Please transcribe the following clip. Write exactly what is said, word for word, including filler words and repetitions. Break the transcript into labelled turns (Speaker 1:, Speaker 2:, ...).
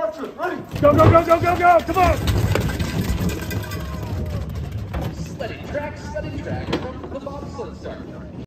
Speaker 1: Archer, ready?
Speaker 2: Go, go, go, go, go, go! Come on!
Speaker 3: Sledding track, sledding track from the bobsled start.